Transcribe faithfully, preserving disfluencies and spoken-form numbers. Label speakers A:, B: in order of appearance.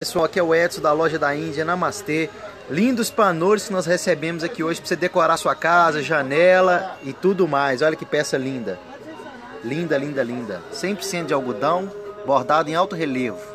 A: Pessoal, aqui é o Edson da loja da Índia, Namastê. Lindos panores que nós recebemos aqui hoje para você decorar sua casa, janela e tudo mais. Olha que peça linda. Linda, linda, linda. cem por cento de algodão, bordado em alto relevo.